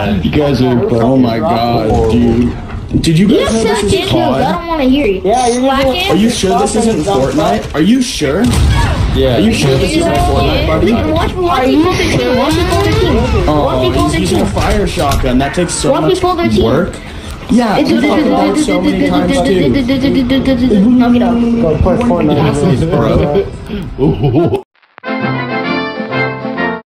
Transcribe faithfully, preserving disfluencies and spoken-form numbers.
You guys are. Oh my god, dude. Did you guys know this is C O D? I don't want to hear you. Yeah, you're gonna Are you sure this isn't Fortnite? Are you sure? Yeah. Are you sure this isn't Fortnite, buddy? Watch me, watch me pull their team. Watch me pull their team. Watch me pull Oh, their he's using a team. fire shotgun. That takes so Watch me much pull their team. work. Yeah, we talked about it so many times too. Knock it out. go play Fortnite. Bro.